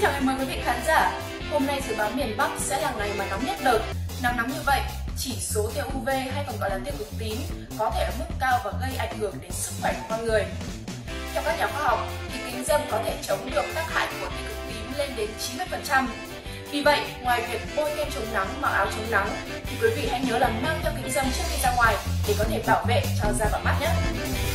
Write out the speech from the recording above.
chào ngày mới quý vị khán giả. Hôm nay dự báo miền Bắc sẽ là ngày mà nóng nhất đợt. Nắng nóng như vậy, chỉ số tia UV hay còn gọi là tia cực tím có thể ở mức cao và gây ảnh hưởng đến sức khỏe của con người. Theo các nhà khoa học, thì kính râm có thể chống được tác hại của tia cực tím lên đến 90%. Vì vậy, ngoài việc bôi kem chống nắng, mặc áo chống nắng, thì quý vị hãy nhớ là mang theo kính râm trước khi ra ngoài để có thể bảo vệ cho da và mắt nhé.